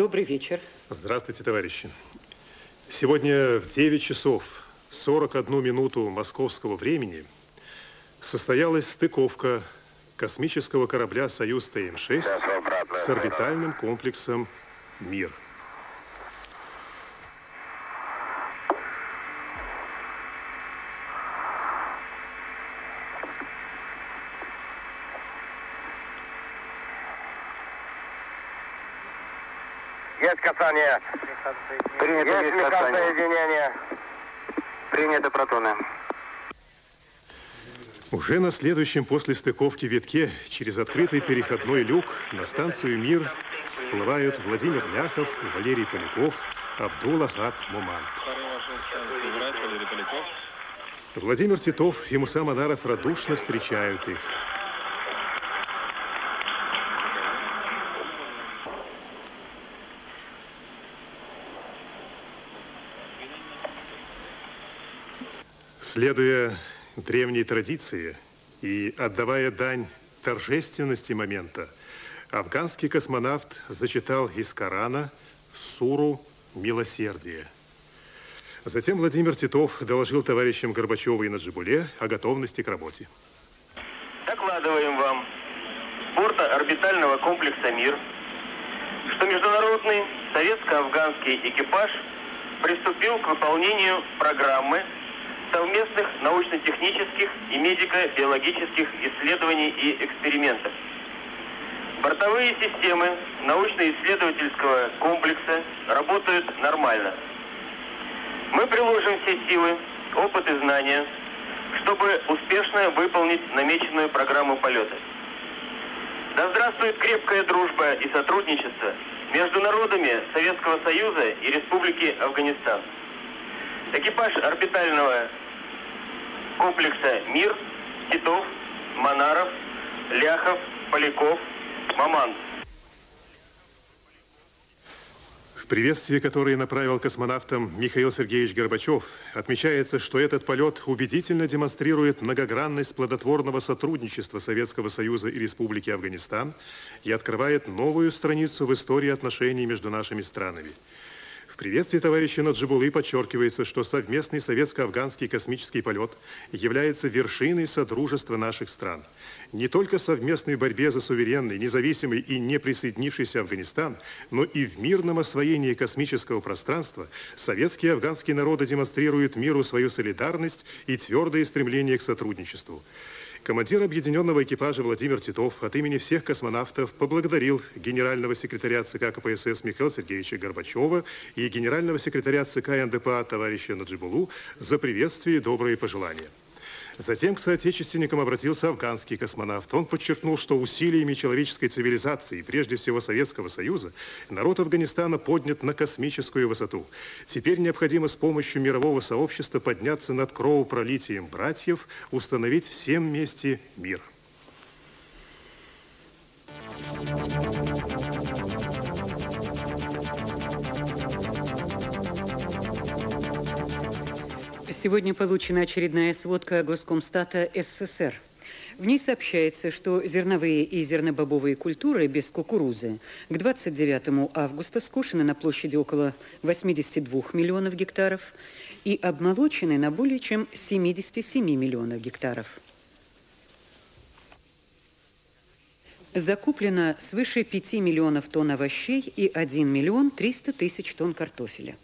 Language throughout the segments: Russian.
Добрый вечер. Здравствуйте, товарищи. Сегодня в 9 часов 41 минуту московского времени состоялась стыковка космического корабля «Союз ТМ-6» с орбитальным комплексом «Мир». Есть касание. Принято. Есть соединение. Приняты протоны. Уже на следующем после стыковки витке через открытый переходной люк на станцию «Мир» вплывают Владимир Ляхов, Валерий Поляков, Абдул-Ахад Моманд. Владимир Титов и Муса Манаров радушно встречают их. Следуя древней традиции и отдавая дань торжественности момента, афганский космонавт зачитал из Корана суру «Милосердие». Затем Владимир Титов доложил товарищам Горбачеву и Наджибуле о готовности к работе. Докладываем вам с борта орбитального комплекса «Мир», что международный советско-афганский экипаж приступил к выполнению программы совместных научно-технических и медико-биологических исследований и экспериментов. Бортовые системы научно-исследовательского комплекса работают нормально. Мы приложим все силы, опыт и знания, чтобы успешно выполнить намеченную программу полета. Да здравствует крепкая дружба и сотрудничество между народами Советского Союза и Республики Афганистан. Экипаж орбитального комплекса «Мир», Титов, Манаров, Ляхов, Поляков, Моманд. В приветствии, которое направил космонавтам Михаил Сергеевич Горбачев, отмечается, что этот полет убедительно демонстрирует многогранность плодотворного сотрудничества Советского Союза и Республики Афганистан и открывает новую страницу в истории отношений между нашими странами. В приветствии товарища Наджибулы подчеркивается, что совместный советско-афганский космический полет является вершиной содружества наших стран. Не только в совместной борьбе за суверенный, независимый и не присоединившийся Афганистан, но и в мирном освоении космического пространства советские и афганские народы демонстрируют миру свою солидарность и твердое стремление к сотрудничеству. Командир объединенного экипажа Владимир Титов от имени всех космонавтов поблагодарил генерального секретаря ЦК КПСС Михаила Сергеевича Горбачева и генерального секретаря ЦК НДПА товарища Наджибулу за приветствие и добрые пожелания. Затем к соотечественникам обратился афганский космонавт. Он подчеркнул, что усилиями человеческой цивилизации, прежде всего Советского Союза, народ Афганистана поднят на космическую высоту. Теперь необходимо с помощью мирового сообщества подняться над кровопролитием братьев, установить всем вместе мир. Сегодня получена очередная сводка Госкомстата СССР. В ней сообщается, что зерновые и зернобобовые культуры без кукурузы к 29 августа скошены на площади около 82 миллионов гектаров и обмолочены на более чем 77 миллионов гектаров. Закуплено свыше 5 миллионов тонн овощей и 1 миллион 300 тысяч тонн картофеля.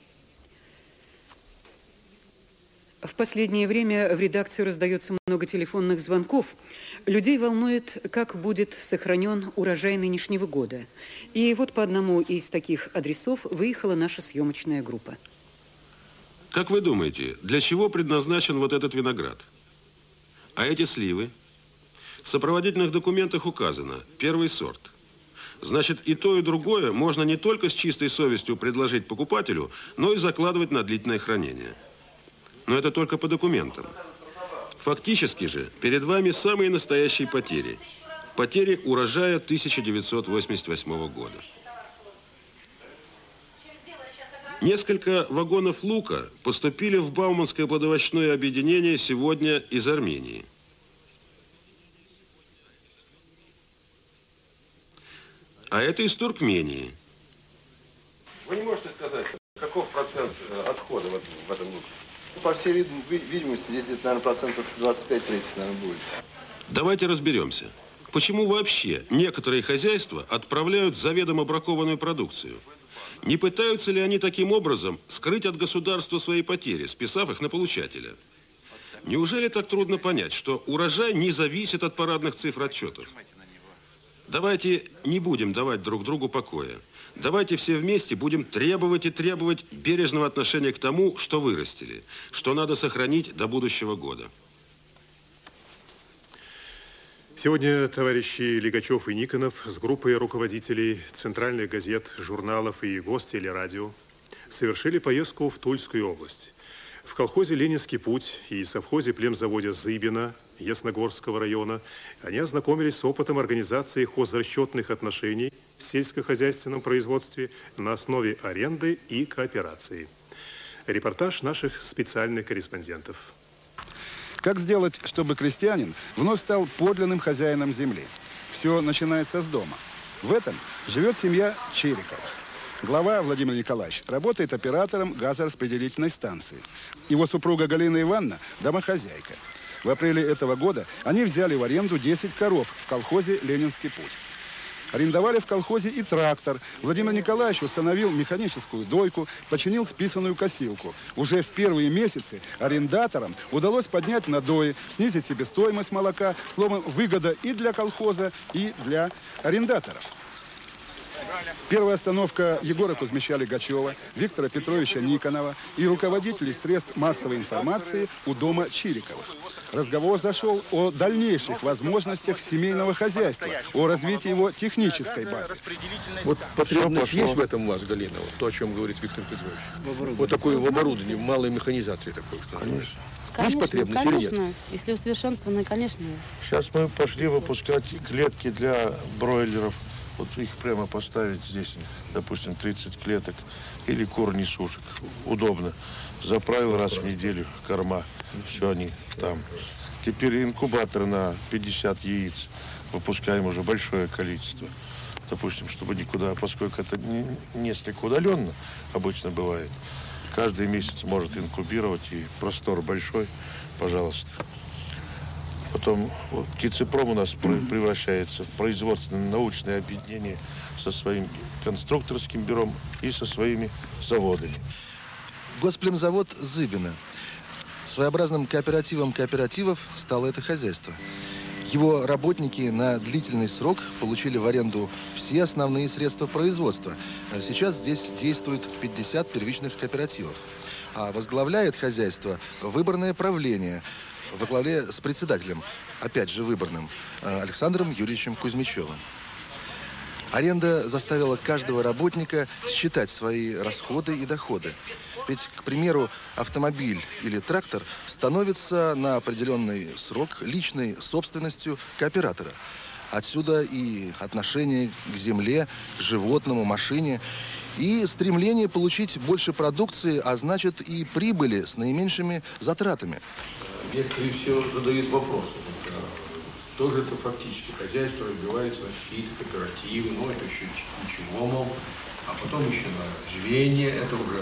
В последнее время в редакцию раздается много телефонных звонков. Людей волнует, как будет сохранен урожай нынешнего года. И вот по одному из таких адресов выехала наша съемочная группа. Как вы думаете, для чего предназначен вот этот виноград? А эти сливы? В сопроводительных документах указано первый сорт. Значит, и то, и другое можно не только с чистой совестью предложить покупателю, но и закладывать на длительное хранение. Но это только по документам. Фактически же перед вами самые настоящие потери. Потери урожая 1988 года. Несколько вагонов лука поступили в Бауманское плодовочное объединение сегодня из Армении. А это из Туркмении. каков процент отхода в этом году? По всей видимости, здесь где-то, наверное, процентов 25-30, наверное, будет. Давайте разберемся. Почему вообще некоторые хозяйства отправляют заведомо бракованную продукцию? Не пытаются ли они таким образом скрыть от государства свои потери, списав их на получателя? Неужели так трудно понять, что урожай не зависит от парадных цифр отчетов? Давайте не будем давать друг другу покоя. Давайте все вместе будем требовать и требовать бережного отношения к тому, что вырастили, что надо сохранить до будущего года. Сегодня товарищи Лигачев и Никонов с группой руководителей центральных газет, журналов и гостелерадио совершили поездку в Тульскую область. В колхозе «Ленинский путь» и совхозе племзавода «Зыбина» Ясногорского района они ознакомились с опытом организации хозрасчетных отношений в сельскохозяйственном производстве на основе аренды и кооперации. Репортаж наших специальных корреспондентов. Как сделать, чтобы крестьянин вновь стал подлинным хозяином земли? Все начинается с дома. В этом живет семья Чериковых. Глава Владимир Николаевич работает оператором газораспределительной станции. Его супруга Галина Ивановна – домохозяйка. В апреле этого года они взяли в аренду 10 коров в колхозе «Ленинский путь». Арендовали в колхозе и трактор. Владимир Николаевич установил механическую дойку, починил списанную косилку. Уже в первые месяцы арендаторам удалось поднять надои, снизить себестоимость молока. Словом, выгода и для колхоза, и для арендаторов. Первая остановка Егора Кузьмича Лигачева, Виктора Петровича Никонова и руководителей средств массовой информации у дома Чириковых. Разговор зашел о дальнейших возможностях семейного хозяйства, о развитии его технической базы. Вот потребность есть в этом у вас, Галина, вот то, о чем говорит Виктор Петрович? Вот такое в оборудовании, в малой механизации такой, что конечно. Есть потребность или нет? Конечно, если усовершенствовано, конечно. Сейчас мы пошли выпускать клетки для бройлеров. Вот их прямо поставить здесь, допустим, 30 клеток или кур-несушек. Удобно. Заправил раз в неделю корма. Все они там. Теперь инкубатор на 50 яиц. Выпускаем уже большое количество. Допустим, чтобы никуда, поскольку это несколько удаленно обычно бывает. Каждый месяц может инкубировать, и простор большой, пожалуйста. Потом вот, птицепром у нас превращается в производственно-научное объединение со своим конструкторским бюро и со своими заводами. Госплемзавод «Зыбина». Своеобразным кооперативом кооперативов стало это хозяйство. Его работники на длительный срок получили в аренду все основные средства производства. А сейчас здесь действует 50 первичных кооперативов. А возглавляет хозяйство выборное правление во главе с председателем, опять же выборным, Александром Юрьевичем Кузьмичевым. Аренда заставила каждого работника считать свои расходы и доходы. Ведь, к примеру, автомобиль или трактор становится на определенный срок личной собственностью кооператора. Отсюда и отношение к земле, к животному, машине, и стремление получить больше продукции, а значит и прибыли с наименьшими затратами. Некоторые все задают вопросы. Что же это фактически? Хозяйство разбивается на какие-то кооперативы, ну это еще ничего, мол. А потом еще на звенья, это уже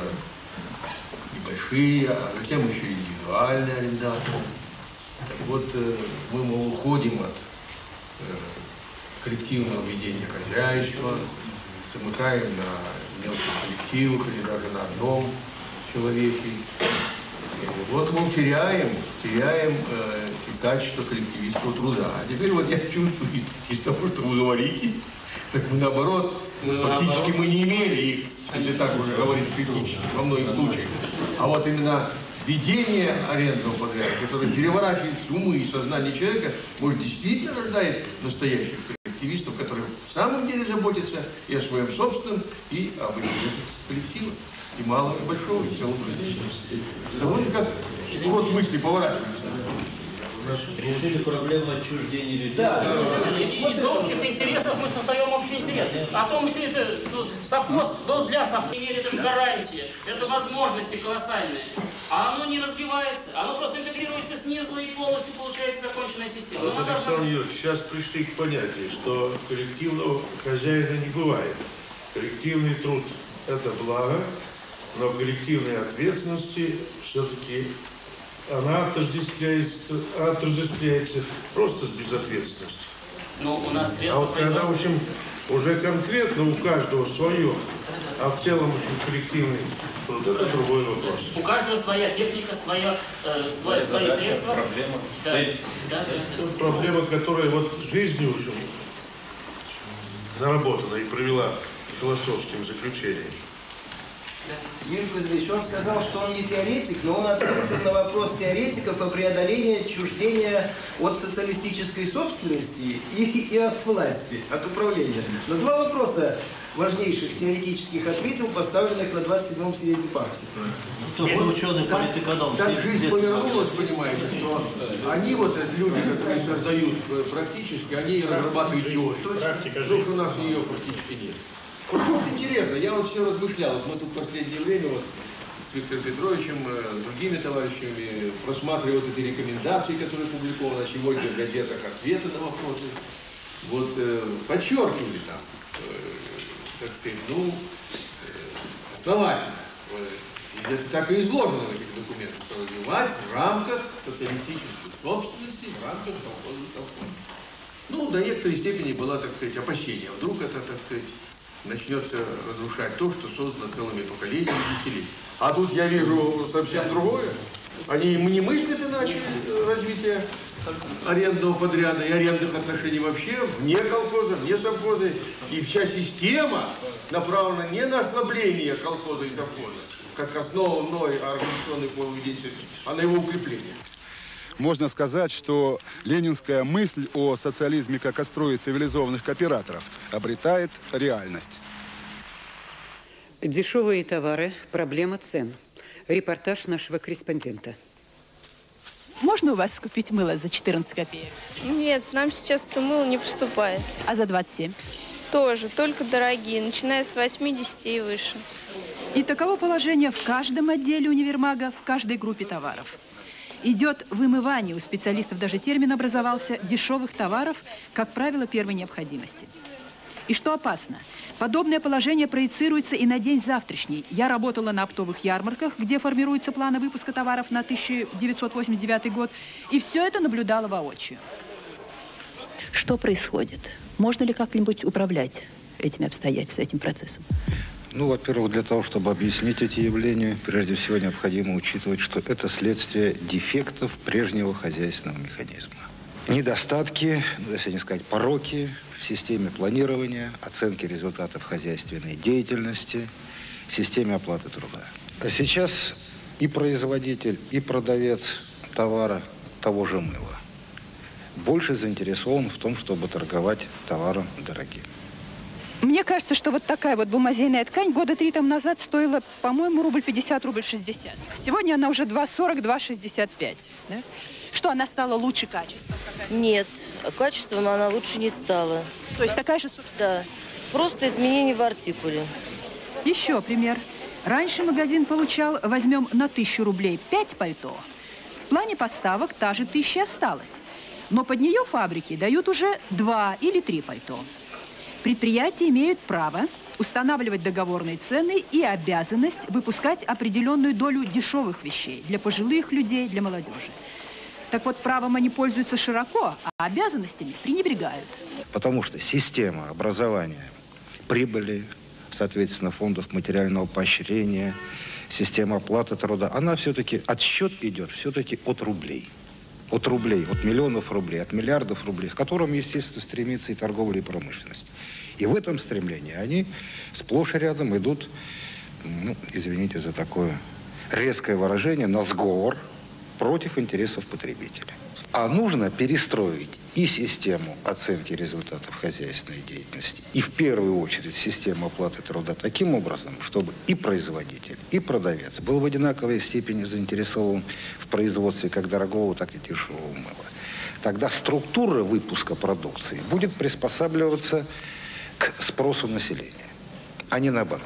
небольшие, а затем еще индивидуальные арендаторы. Так вот, мы, мол, уходим от коллективного ведения хозяйства, замыкаем на мелких коллективах или даже на одном человеке. Вот мы теряем и качество коллективистского труда. А теперь вот я чувствую из того, что вы говорите, так мы наоборот, практически мы не имели их, если так уже говорить критически, во многих случаях. А вот именно ведение арендного подряда, которое переворачивает умы и сознание человека, может, действительно рождает настоящих коллективистов, которые в самом деле заботятся и о своем собственном, и об интересах коллектива. И малого, и большого, и целого. Довольно как ход мысли поворачивается. Решили проблему отчуждения людей. Да. Из общих интересов мы создаем общий интерес. А то мы все это совхоз, для совхоза, это же гарантия, это возможности колоссальные. А оно не разбивается, оно просто интегрируется снизу и полностью получается законченная система. Вот, Александр Юрьевич, сейчас пришли к понятию, что коллективного хозяина не бывает. Коллективный труд – это благо, но коллективной ответственности все-таки она отождествляется просто с безответственностью. Но у нас средства А вот когда, в общем, уже конкретно у каждого свое, а в целом, в общем, коллективный труд, это другой вопрос. У каждого своя техника, свои средства. Проблема. Да. Проблема, которая вот жизнью уже наработана и провела философским заключением. Юрий Кузьмич, он сказал, что он не теоретик, но он ответил на вопрос теоретиков о преодолении отчуждения от социалистической собственности и от власти, от управления. Но два вопроса важнейших теоретических ответил, поставленных на 27-м съезде партии. То, что ученый политэконом... Так жизнь повернулась, понимаете, что они, вот люди, которые создают практически, они разрабатывают теорию. Практика жизни. У нас ее практически нет. Вот интересно, я вот все размышлял, мы тут в последнее время вот с Виктором Петровичем, другими товарищами просматривали вот эти рекомендации, которые публикованы сегодня в газетах, ответы на вопросы. Вот подчеркивали там, так сказать, основательно. Это так и изложено в этих документах, что развивать в рамках социалистической собственности, в рамках колхоза совхоза. До некоторой степени было, так сказать, опасение. Вдруг это, так сказать, начнется разрушать то, что создано целыми поколениями, десятилетиями. А тут я вижу совсем другое. Они не мыслят иначе развитие арендного подряда и арендных отношений вообще, вне колхоза, вне совхоза. И вся система направлена не на ослабление колхоза и совхоза, как основной организационной формы деятельности, а на его укрепление. Можно сказать, что ленинская мысль о социализме как о строе цивилизованных кооператоров обретает реальность. Дешевые товары, проблема цен. Репортаж нашего корреспондента. Можно у вас купить мыло за 14 копеек? Нет, нам сейчас это мыло не поступает. А за 27? Тоже, только дорогие, начиная с 80 и выше. И таково положение в каждом отделе универмага, в каждой группе товаров. Идет вымывание, у специалистов даже термин образовался, дешевых товаров, как правило, первой необходимости. И что опасно, подобное положение проецируется и на день завтрашний. Я работала на оптовых ярмарках, где формируются планы выпуска товаров на 1989 год, и все это наблюдала воочию. Что происходит? Можно ли как-нибудь управлять этими обстоятельствами, этим процессом? Во-первых, для того, чтобы объяснить эти явления, прежде всего необходимо учитывать, что это следствие дефектов прежнего хозяйственного механизма. Недостатки, если не сказать пороки, в системе планирования, оценки результатов хозяйственной деятельности, системе оплаты труда. А сейчас и производитель, и продавец товара, того же мыла, больше заинтересован в том, чтобы торговать товаром дорогим. Мне кажется, что вот такая вот бумазейная ткань года 3 тому назад стоила, по-моему, рубль 50, рубль 60. Сегодня она уже 2,40, 2,65. Да? Что, она стала лучше качеством? Нет, качеством она лучше не стала. То есть такая же собственно? Да, просто изменения в артикуле. Еще пример. Раньше магазин получал, возьмем на 1000 рублей 5 пальто. В плане поставок та же 1000 осталась. Но под нее фабрики дают уже 2 или 3 пальто. Предприятия имеют право устанавливать договорные цены и обязанность выпускать определенную долю дешевых вещей для пожилых людей, для молодежи. Так вот, правом они пользуются широко, а обязанностями пренебрегают. Потому что система образования прибыли, соответственно, фондов материального поощрения, система оплаты труда, она все-таки, отсчет идет все-таки от рублей. От рублей, от миллионов рублей, от миллиардов рублей, к которым, естественно, стремится и торговля, и промышленность. И в этом стремлении они сплошь и рядом идут, извините за такое резкое выражение, на сговор против интересов потребителя. А нужно перестроить и систему оценки результатов хозяйственной деятельности, и в первую очередь систему оплаты труда таким образом, чтобы и производитель, и продавец был в одинаковой степени заинтересован в производстве как дорогого, так и дешевого мыла. Тогда структура выпуска продукции будет приспосабливаться к спросу населения, а не наоборот.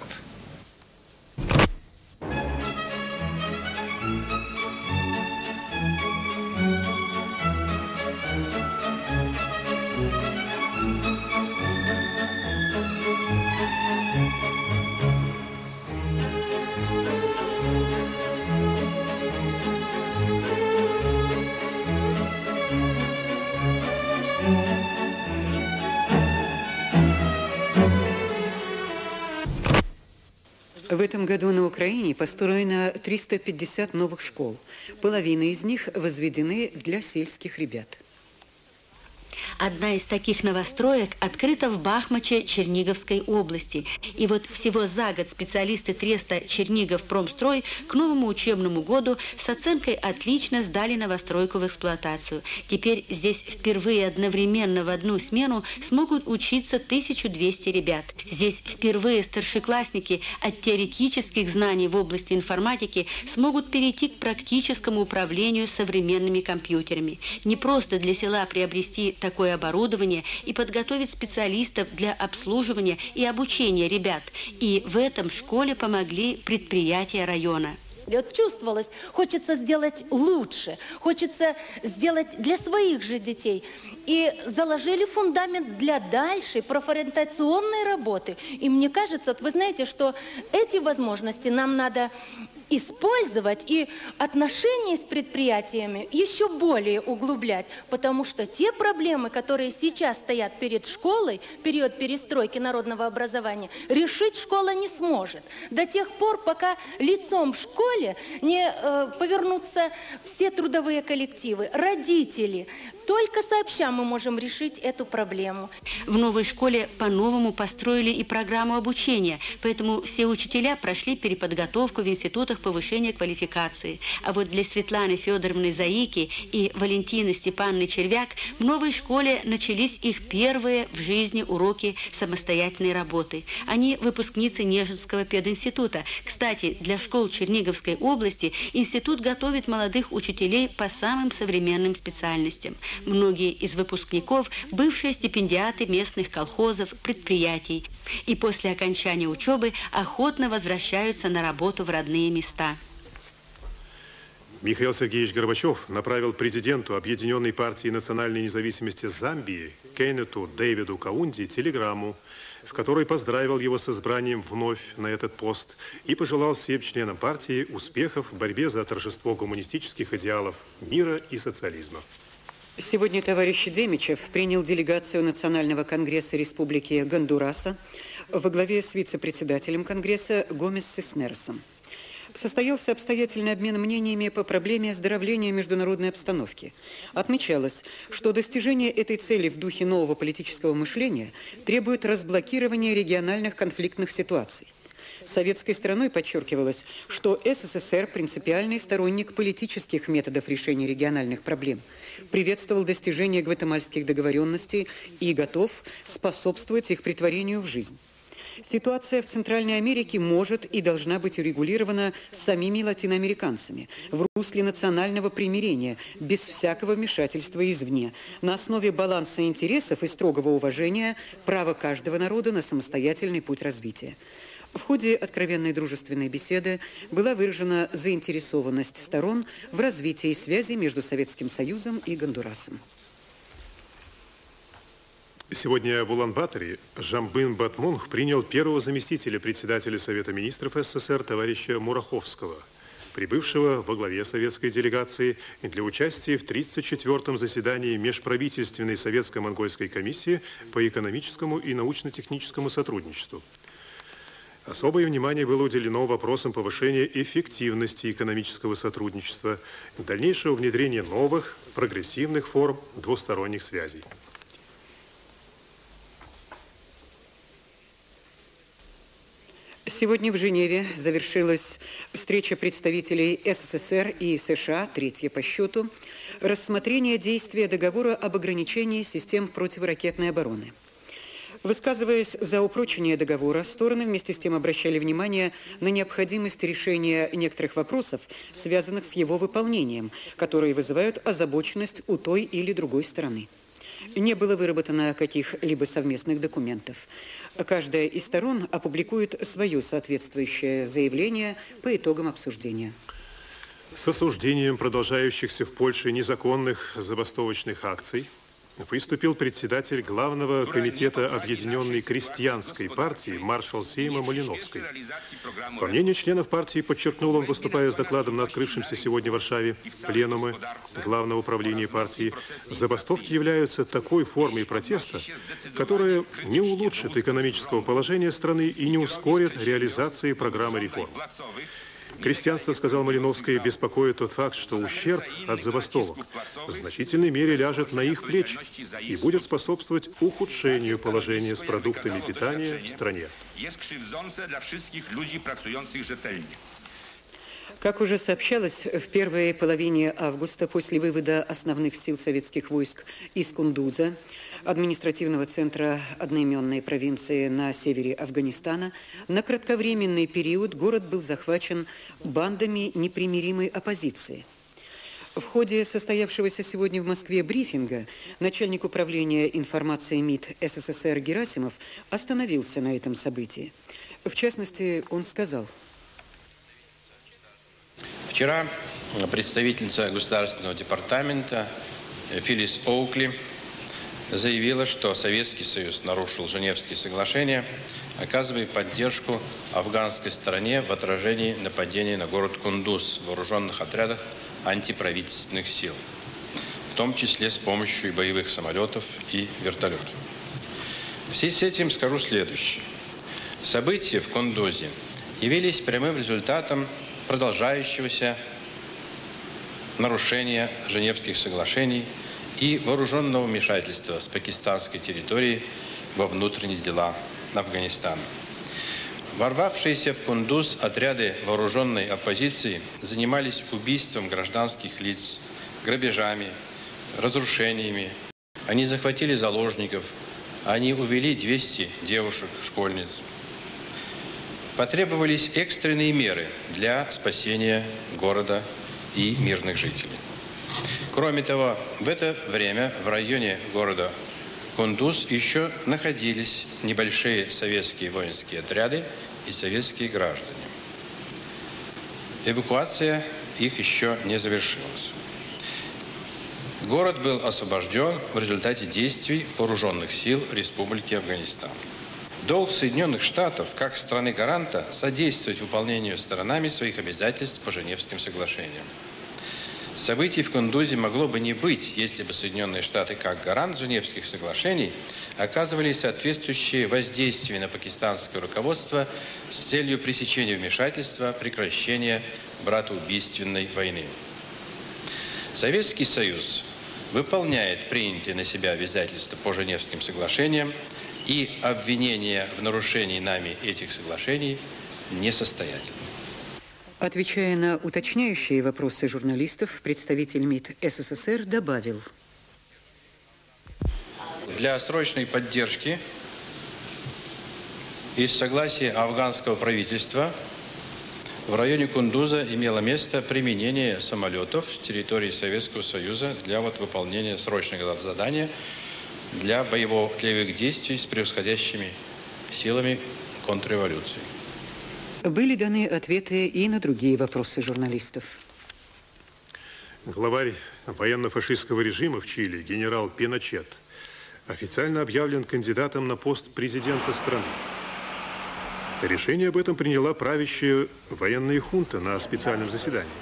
В этом году на Украине построено 350 новых школ. Половина из них возведены для сельских ребят. Одна из таких новостроек открыта в Бахмаче Черниговской области. И вот всего за год специалисты Треста Чернигов-Промстрой к новому учебному году с оценкой «отлично» сдали новостройку в эксплуатацию. Теперь здесь впервые одновременно в одну смену смогут учиться 1200 ребят. Здесь впервые старшеклассники от теоретических знаний в области информатики смогут перейти к практическому управлению современными компьютерами. Не просто для села приобрести такое оборудование и подготовить специалистов для обслуживания и обучения ребят. И в этом школе помогли предприятия района. Вот чувствовалось, хочется сделать лучше, хочется сделать для своих же детей. И заложили фундамент для дальшей профориентационной работы. И мне кажется, вы знаете, что эти возможности нам надо использовать и отношения с предприятиями еще более углублять, потому что те проблемы, которые сейчас стоят перед школой, период перестройки народного образования, решить школа не сможет. До тех пор, пока лицом в школе не повернутся все трудовые коллективы, родители. Только сообща мы можем решить эту проблему. В новой школе по-новому построили и программу обучения, поэтому все учителя прошли переподготовку в институтах повышения квалификации. А вот для Светланы Федоровны Заики и Валентины Степановны Червяк в новой школе начались их первые в жизни уроки самостоятельной работы. Они выпускницы Нежинского пединститута. Кстати, для школ Черниговской области институт готовит молодых учителей по самым современным специальностям. Многие из выпускников – бывшие стипендиаты местных колхозов, предприятий. И после окончания учебы охотно возвращаются на работу в родные места. Михаил Сергеевич Горбачев направил президенту Объединенной партии национальной независимости Замбии Кеннету Дэвиду Каунди телеграмму, в которой поздравил его с избранием вновь на этот пост и пожелал всем членам партии успехов в борьбе за торжество гуманистических идеалов мира и социализма. Сегодня товарищ Демичев принял делегацию Национального конгресса Республики Гондураса во главе с вице-председателем Конгресса Гомес Сиснеросом. Состоялся обстоятельный обмен мнениями по проблеме оздоровления международной обстановки. Отмечалось, что достижение этой цели в духе нового политического мышления требует разблокирования региональных конфликтных ситуаций. Советской стороной подчеркивалось, что СССР – принципиальный сторонник политических методов решения региональных проблем, приветствовал достижение гватемальских договоренностей и готов способствовать их претворению в жизнь. Ситуация в Центральной Америке может и должна быть урегулирована самими латиноамериканцами в русле национального примирения, без всякого вмешательства извне, на основе баланса интересов и строгого уважения права каждого народа на самостоятельный путь развития. В ходе откровенной дружественной беседы была выражена заинтересованность сторон в развитии связей между Советским Союзом и Гондурасом. Сегодня в Улан-Баторе Жамбын Батмунг принял первого заместителя председателя Совета министров СССР товарища Мураховского, прибывшего во главе советской делегации для участия в 34-м заседании Межправительственной советско-монгольской комиссии по экономическому и научно-техническому сотрудничеству. Особое внимание было уделено вопросам повышения эффективности экономического сотрудничества, дальнейшего внедрения новых, прогрессивных форм двусторонних связей. Сегодня в Женеве завершилась встреча представителей СССР и США, третья по счету, рассмотрение действия договора об ограничении систем противоракетной обороны. Высказываясь за упрочение договора, стороны вместе с тем обращали внимание на необходимость решения некоторых вопросов, связанных с его выполнением, которые вызывают озабоченность у той или другой стороны. Не было выработано каких-либо совместных документов. Каждая из сторон опубликует свое соответствующее заявление по итогам обсуждения. С осуждением продолжающихся в Польше незаконных забастовочных акций выступил председатель Главного комитета Объединенной крестьянской партии маршал Сейма Малиновский. По мнению членов партии, подчеркнул он, выступая с докладом на открывшемся сегодня в Варшаве пленуме Главного управления партии, забастовки являются такой формой протеста, которая не улучшит экономического положения страны и не ускорит реализации программы реформ. Крестьянство, сказал Малиновский, беспокоит тот факт, что ущерб от забастовок в значительной мере ляжет на их плечи и будет способствовать ухудшению положения с продуктами питания в стране. Как уже сообщалось, в первой половине августа, после вывода основных сил советских войск из Кундуза, административного центра одноименной провинции на севере Афганистана, на кратковременный период город был захвачен бандами непримиримой оппозиции. В ходе состоявшегося сегодня в Москве брифинга начальник управления информации МИД СССР Герасимов остановился на этом событии. В частности, он сказал: вчера представительница Государственного департамента Филлис Оукли заявила, что Советский Союз нарушил Женевские соглашения, оказывая поддержку афганской стороне в отражении нападений на город Кундуз в вооруженных отрядах антиправительственных сил, в том числе с помощью и боевых самолетов и вертолетов. В связи с этим скажу следующее. События в Кундузе явились прямым результатом продолжающегося нарушения Женевских соглашений и вооруженного вмешательства с пакистанской территории во внутренние дела Афганистана. Ворвавшиеся в Кундуз отряды вооруженной оппозиции занимались убийством гражданских лиц, грабежами, разрушениями. Они захватили заложников, они увели 200 девушек-школьниц. Потребовались экстренные меры для спасения города и мирных жителей. Кроме того, в это время в районе города Кундуз еще находились небольшие советские воинские отряды и советские граждане. Эвакуация их еще не завершилась. Город был освобожден в результате действий вооруженных сил Республики Афганистан. Долг Соединенных Штатов, как страны-гаранта, содействовать выполнению сторонами своих обязательств по Женевским соглашениям. Событий в Кундузе могло бы не быть, если бы Соединенные Штаты, как гарант Женевских соглашений, оказывали соответствующие воздействия на пакистанское руководство с целью пресечения вмешательства, прекращения братоубийственной войны. Советский Союз выполняет принятые на себя обязательства по Женевским соглашениям, и обвинения в нарушении нами этих соглашений несостоятельны. Отвечая на уточняющие вопросы журналистов, представитель МИД СССР добавил: для срочной поддержки и с согласия афганского правительства в районе Кундуза имело место применение самолетов с территории Советского Союза для выполнения срочного задания для боевых действий с превосходящими силами контрреволюции. Были даны ответы и на другие вопросы журналистов. Главарь военно-фашистского режима в Чили, генерал Пиночет, официально объявлен кандидатом на пост президента страны. Решение об этом приняла правящая военная хунта на специальном заседании.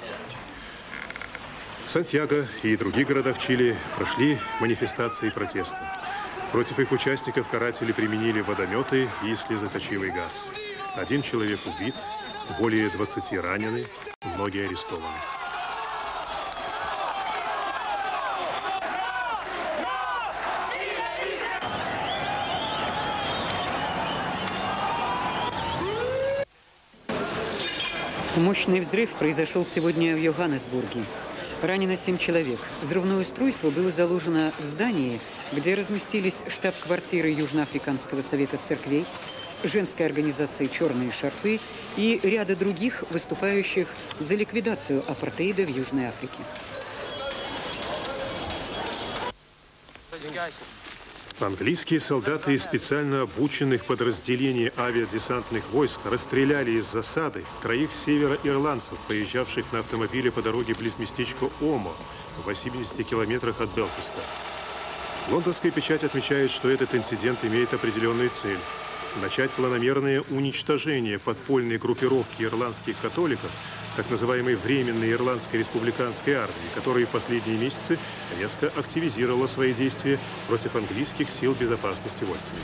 В Сантьяго и других городах Чили прошли манифестации протеста. Против их участников каратели применили водометы и слезоточивый газ. 1 человек убит, более 20 ранены, многие арестованы. Мощный взрыв произошел сегодня в Йоханнесбурге. Ранено 7 человек. Взрывное устройство было заложено в здании, где разместились штаб-квартиры Южноафриканского совета церквей, женской организации «Черные шарфы» и ряда других, выступающих за ликвидацию апартеида в Южной Африке. Английские солдаты из специально обученных подразделений авиадесантных войск расстреляли из засады 3 североирландцев, поезжавших на автомобиле по дороге близ местечка Омо, в 80 километрах от Белфаста. Лондонская печать отмечает, что этот инцидент имеет определенную цель – начать планомерное уничтожение подпольной группировки ирландских католиков, так называемой Временной Ирландской республиканской армии, которая в последние месяцы резко активизировала свои действия против английских сил безопасности в Ольстине.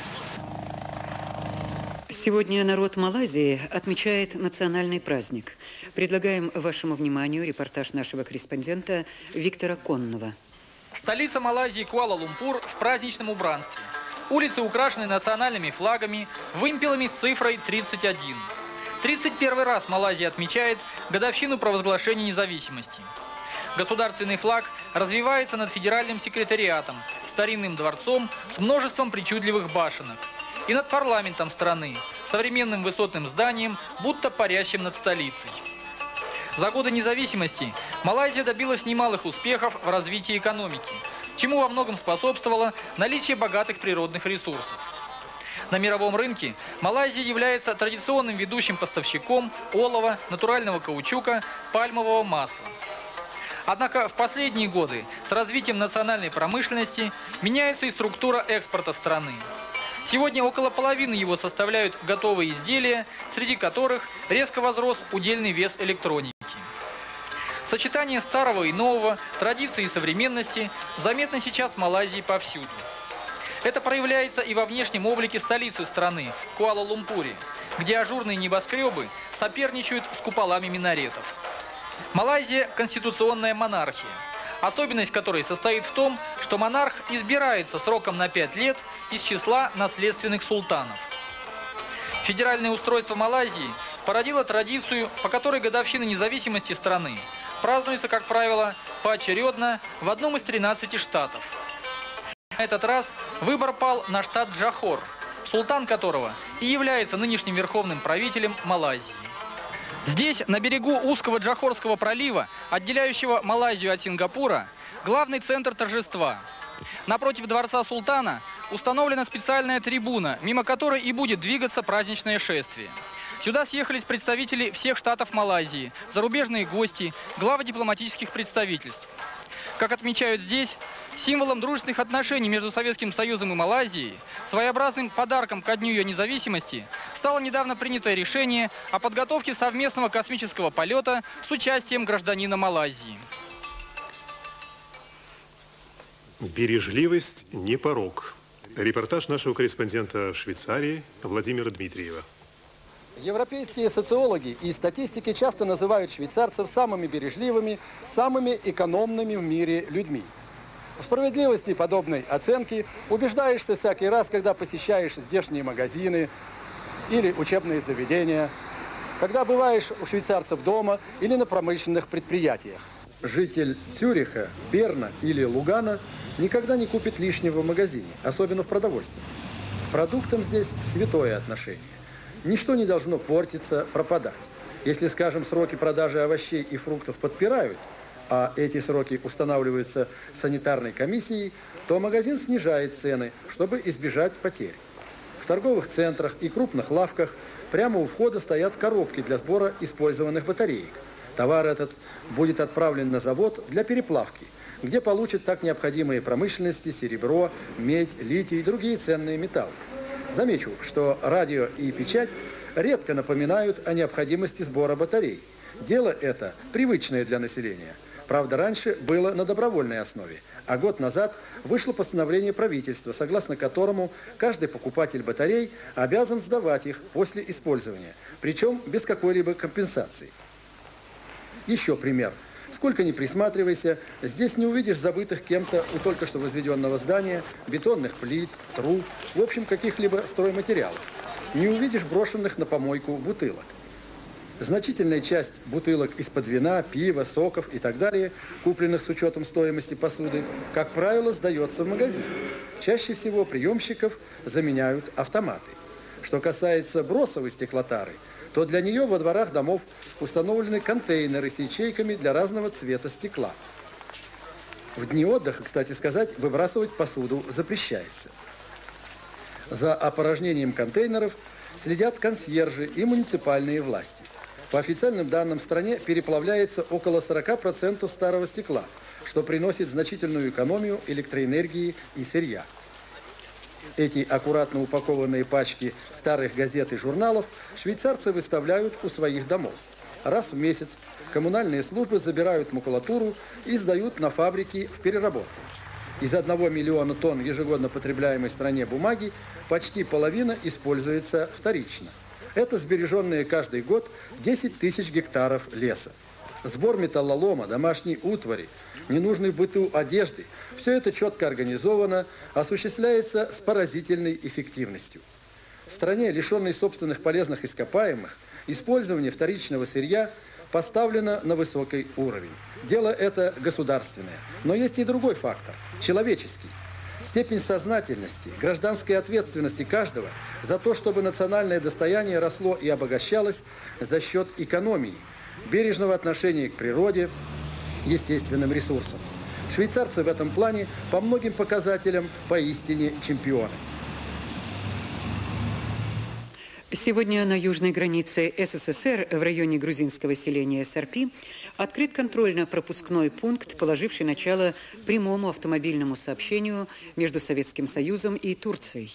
Сегодня народ Малайзии отмечает национальный праздник. Предлагаем вашему вниманию репортаж нашего корреспондента Виктора Коннова. Столица Малайзии Куала-Лумпур в праздничном убранстве. Улицы украшены национальными флагами, вымпелами с цифрой 31. 31 раз Малайзия отмечает годовщину провозглашения независимости. Государственный флаг развивается над федеральным секретариатом, старинным дворцом с множеством причудливых башенок, и над парламентом страны, современным высотным зданием, будто парящим над столицей. За годы независимости Малайзия добилась немалых успехов в развитии экономики, чему во многом способствовало наличие богатых природных ресурсов. На мировом рынке Малайзия является традиционным ведущим поставщиком олова, натурального каучука, пальмового масла. Однако в последние годы с развитием национальной промышленности меняется и структура экспорта страны. Сегодня около половины его составляют готовые изделия, среди которых резко возрос удельный вес электроники. Сочетание старого и нового, традиции и современности заметно сейчас в Малайзии повсюду. Это проявляется и во внешнем облике столицы страны, Куала-Лумпуре, где ажурные небоскребы соперничают с куполами минаретов. Малайзия – конституционная монархия, особенность которой состоит в том, что монарх избирается сроком на 5 лет из числа наследственных султанов. Федеральное устройство Малайзии породило традицию, по которой годовщина независимости страны празднуется, как правило, поочередно в одном из 13 штатов. На этот раз выбор пал на штат Джохор, султан которого и является нынешним верховным правителем Малайзии. Здесь, на берегу узкого Джохорского пролива, отделяющего Малайзию от Сингапура, главный центр торжества. Напротив дворца султана установлена специальная трибуна, мимо которой и будет двигаться праздничное шествие. Сюда съехались представители всех штатов Малайзии, зарубежные гости, главы дипломатических представительств. Как отмечают здесь, символом дружественных отношений между Советским Союзом и Малайзией, своеобразным подарком ко Дню ее независимости, стало недавно принятое решение о подготовке совместного космического полета с участием гражданина Малайзии. Бережливость не порок. Репортаж нашего корреспондента в Швейцарии Владимира Дмитриева. Европейские социологи и статистики часто называют швейцарцев самыми бережливыми, самыми экономными в мире людьми. В справедливости подобной оценки убеждаешься всякий раз, когда посещаешь здешние магазины или учебные заведения, когда бываешь у швейцарцев дома или на промышленных предприятиях. Житель Цюриха, Берна или Лугана никогда не купит лишнего в магазине, особенно в продовольствии. К продуктам здесь святое отношение. Ничто не должно портиться, пропадать. Если, скажем, сроки продажи овощей и фруктов подпирают, а эти сроки устанавливаются санитарной комиссией, то магазин снижает цены, чтобы избежать потерь. В торговых центрах и крупных лавках прямо у входа стоят коробки для сбора использованных батареек. Товар этот будет отправлен на завод для переплавки, где получат так необходимые промышленности серебро, медь, литий и другие ценные металлы. Замечу, что радио и печать редко напоминают о необходимости сбора батарей. Дело это привычное для населения. Правда, раньше было на добровольной основе, а год назад вышло постановление правительства, согласно которому каждый покупатель батарей обязан сдавать их после использования, причем без какой-либо компенсации. Еще пример. Сколько ни присматривайся, здесь не увидишь забытых кем-то у только что возведенного здания бетонных плит, труб, в общем, каких-либо стройматериалов. Не увидишь брошенных на помойку бутылок. Значительная часть бутылок из-под вина, пива, соков и так далее, купленных с учетом стоимости посуды, как правило, сдается в магазин. Чаще всего приемщиков заменяют автоматы. Что касается бросовой стеклотары, то для нее во дворах домов установлены контейнеры с ячейками для разного цвета стекла. В дни отдыха, кстати сказать, выбрасывать посуду запрещается. За опорожнением контейнеров следят консьержи и муниципальные власти. По официальным данным, в стране переплавляется около 40% старого стекла, что приносит значительную экономию электроэнергии и сырья. Эти аккуратно упакованные пачки старых газет и журналов швейцарцы выставляют у своих домов. Раз в месяц коммунальные службы забирают макулатуру и сдают на фабрики в переработку. Из 1 миллиона тонн ежегодно потребляемой в стране бумаги почти половина используется вторично. Это сбереженные каждый год 10 тысяч гектаров леса. Сбор металлолома, домашней утвари, ненужной в быту одежды – все это четко организовано, осуществляется с поразительной эффективностью. В стране, лишенной собственных полезных ископаемых, использование вторичного сырья поставлено на высокий уровень. Дело это государственное. Но есть и другой фактор – человеческий. Степень сознательности, гражданской ответственности каждого за то, чтобы национальное достояние росло и обогащалось за счет экономии, бережного отношения к природе, естественным ресурсам. Швейцарцы в этом плане по многим показателям поистине чемпионы. Сегодня на южной границе СССР в районе грузинского селения Сарпи открыт контрольно-пропускной пункт, положивший начало прямому автомобильному сообщению между Советским Союзом и Турцией.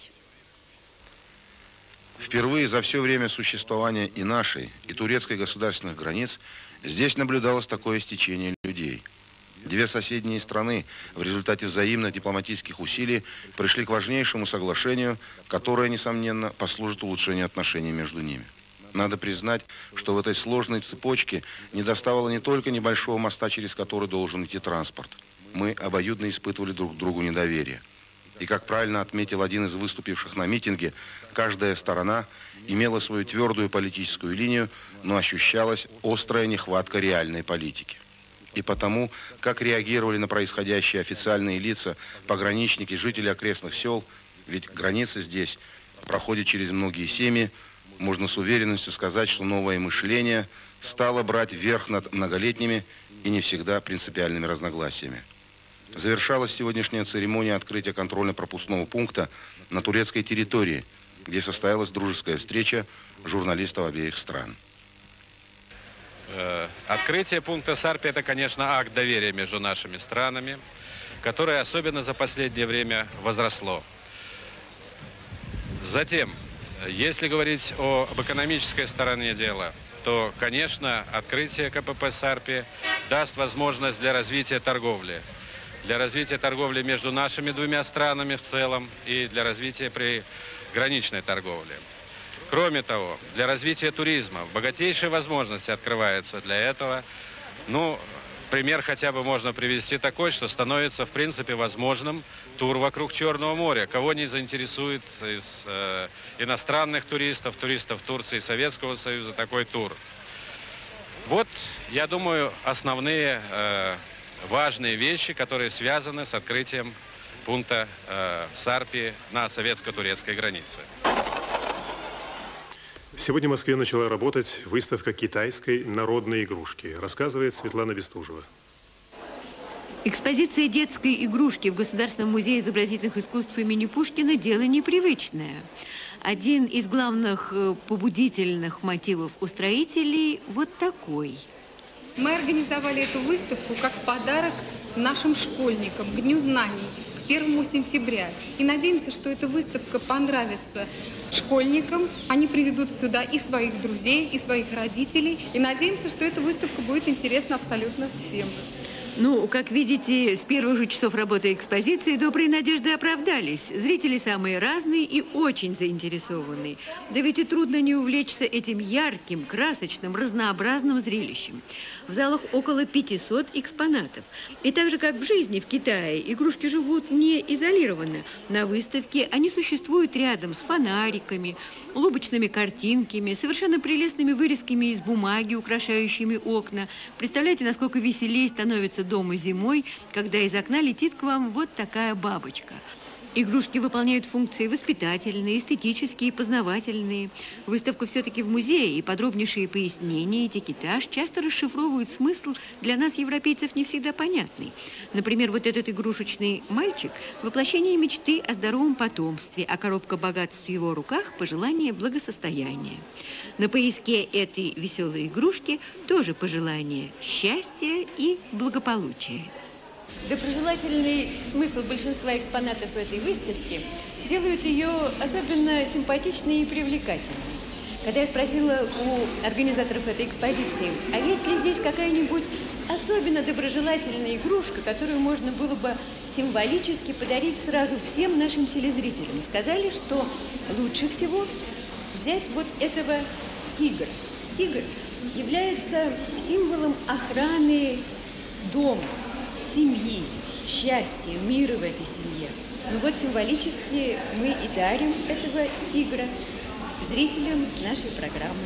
Впервые за все время существования и нашей, и турецкой государственных границ здесь наблюдалось такое стечение людей. Две соседние страны в результате взаимных дипломатических усилий пришли к важнейшему соглашению, которое, несомненно, послужит улучшению отношений между ними. Надо признать, что в этой сложной цепочке недоставало не только небольшого моста, через который должен идти транспорт. Мы обоюдно испытывали друг к другу недоверие. И, как правильно отметил один из выступивших на митинге, каждая сторона имела свою твердую политическую линию, но ощущалась острая нехватка реальной политики. И потому, как реагировали на происходящее официальные лица, пограничники, жители окрестных сел, ведь граница здесь проходит через многие семьи, можно с уверенностью сказать, что новое мышление стало брать верх над многолетними и не всегда принципиальными разногласиями. Завершалась сегодняшняя церемония открытия контрольно-пропускного пункта на турецкой территории, где состоялась дружеская встреча журналистов обеих стран. Открытие пункта Сарпи – это, конечно, акт доверия между нашими странами, которое особенно за последнее время возросло. Затем, если говорить об экономической стороне дела, то, конечно, открытие КПП Сарпи даст возможность для развития торговли. Для развития торговли между нашими двумя странами в целом и для развития приграничной торговли. Кроме того, для развития туризма богатейшие возможности открываются для этого. Ну, пример хотя бы можно привести такой, что становится, в принципе, возможным тур вокруг Черного моря. Кого не заинтересует из иностранных туристов, туристов Турции и Советского Союза такой тур. Вот, я думаю, основные важные вещи, которые связаны с открытием пункта Сарпи на советско-турецкой границе. Сегодня в Москве начала работать выставка китайской народной игрушки, рассказывает Светлана Бестужева. Экспозиция детской игрушки в Государственном музее изобразительных искусств имени Пушкина – дело непривычное. Один из главных побудительных мотивов устроителей вот такой. Мы организовали эту выставку как подарок нашим школьникам к Дню знаний, к 1 сентября. И надеемся, что эта выставка понравится школьникам. Они приведут сюда и своих друзей, и своих родителей. И надеемся, что эта выставка будет интересна абсолютно всем. Ну, как видите, с первых же часов работы экспозиции добрые надежды оправдались. Зрители самые разные и очень заинтересованные. Да ведь и трудно не увлечься этим ярким, красочным, разнообразным зрелищем. В залах около 500 экспонатов. И так же, как в жизни в Китае, игрушки живут не изолированно. На выставке они существуют рядом с фонариками, лубочными картинками, совершенно прелестными вырезками из бумаги, украшающими окна. Представляете, насколько веселее становится дома зимой, когда из окна летит к вам вот такая бабочка. Игрушки выполняют функции воспитательные, эстетические, познавательные. Выставка все-таки в музее, и подробнейшие пояснения, этикетаж часто расшифровывают смысл для нас, европейцев, не всегда понятный. Например, вот этот игрушечный мальчик – воплощение мечты о здоровом потомстве, а коробка богатств в его руках – пожелание благосостояния. На пояске этой веселой игрушки тоже пожелание счастья и благополучия. Доброжелательный смысл большинства экспонатов этой выставки делают ее особенно симпатичной и привлекательной. Когда я спросила у организаторов этой экспозиции, а есть ли здесь какая-нибудь особенно доброжелательная игрушка, которую можно было бы символически подарить сразу всем нашим телезрителям, сказали, что лучше всего взять вот этого тигра. Тигр является символом охраны дома, семьи, счастья, мира в этой семье. Ну вот символически мы и дарим этого тигра зрителям нашей программы.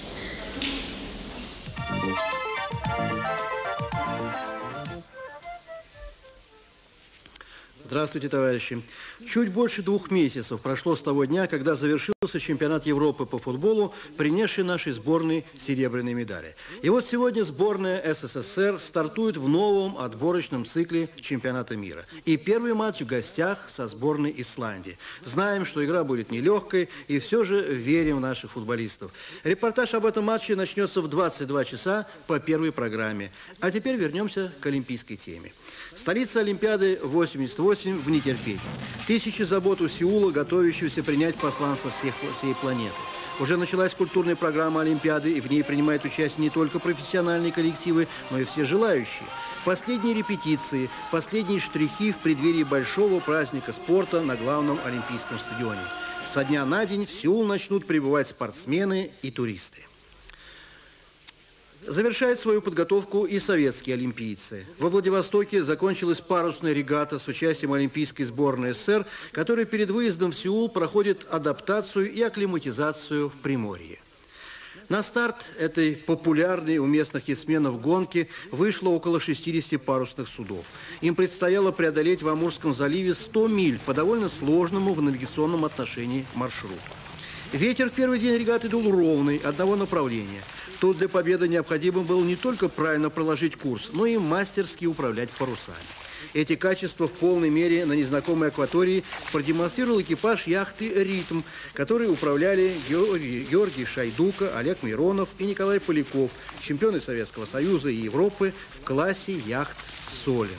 Здравствуйте, товарищи. Чуть больше 2 месяцев прошло с того дня, когда завершился чемпионат Европы по футболу, принесший нашей сборной серебряные медали. И вот сегодня сборная СССР стартует в новом отборочном цикле чемпионата мира. И первый матч в гостях со сборной Исландии. Знаем, что игра будет нелегкой, и все же верим в наших футболистов. Репортаж об этом матче начнется в 22 часа по первой программе. А теперь вернемся к олимпийской теме. Столица Олимпиады 88 в нетерпении. Тысячи забот у Сеула, готовящегося принять посланцев всей планеты. Уже началась культурная программа Олимпиады, и в ней принимают участие не только профессиональные коллективы, но и все желающие. Последние репетиции, последние штрихи в преддверии большого праздника спорта на главном олимпийском стадионе. Со дня на день в Сеул начнут прибывать спортсмены и туристы. Завершает свою подготовку и советские олимпийцы. Во Владивостоке закончилась парусная регата с участием олимпийской сборной СССР, которая перед выездом в Сеул проходит адаптацию и акклиматизацию в Приморье. На старт этой популярной у местных ясменов гонки вышло около 60 парусных судов. Им предстояло преодолеть в Амурском заливе 100 миль по довольно сложному в навигационном отношении маршруту. Ветер в первый день регаты дул ровный, одного направления. Тут для победы необходимо было не только правильно проложить курс, но и мастерски управлять парусами. Эти качества в полной мере на незнакомой акватории продемонстрировал экипаж яхты «Ритм», который управляли Георгий Шайдука, Олег Миронов и Николай Поляков, чемпионы Советского Союза и Европы в классе яхт «Солинг».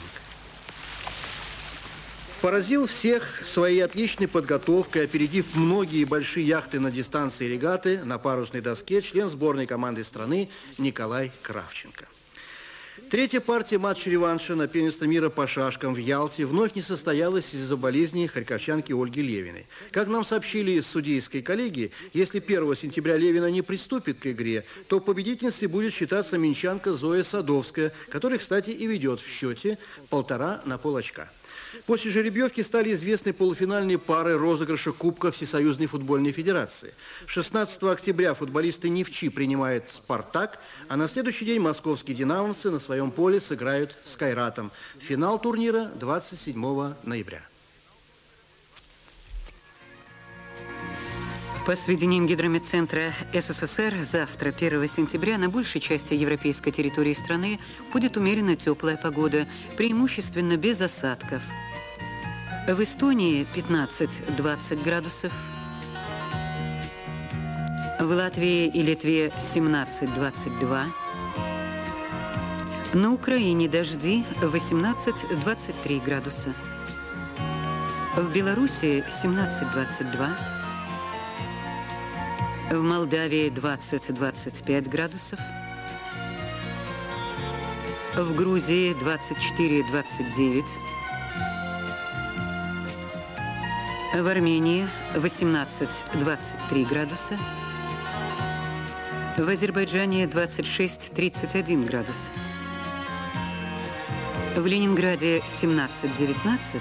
Поразил всех своей отличной подготовкой, опередив многие большие яхты на дистанции регаты на парусной доске, член сборной команды страны Николай Кравченко. Третья партия матча-реванша на первенстве мира по шашкам в Ялте вновь не состоялась из-за болезни харьковчанки Ольги Левиной. Как нам сообщили из судейской коллегии, если 1 сентября Левина не приступит к игре, то победительницей будет считаться минчанка Зоя Садовская, которая, кстати, и ведет в счете 1,5 на полочка. После жеребьевки стали известны полуфинальные пары розыгрыша Кубка Всесоюзной футбольной федерации. 16 октября футболисты Невчи принимают «Спартак», а на следующий день московские «Динамовцы» на своем поле сыграют с «Кайратом». Финал турнира 27 ноября. По сведениям Гидрометцентра СССР, завтра, 1 сентября, на большей части европейской территории страны будет умеренно теплая погода, преимущественно без осадков. В Эстонии 15-20 градусов, в Латвии и Литве 17-22, на Украине дожди 18-23 градуса, в Белоруссии 17-22, в Молдавии 20-25 градусов, в Грузии 24-29, в Армении 18-23 градуса, в Азербайджане 26-31 градус, в Ленинграде 17-19,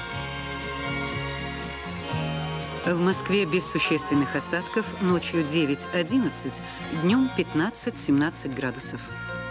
в Москве без существенных осадков, ночью 9-11, днем 15-17 градусов.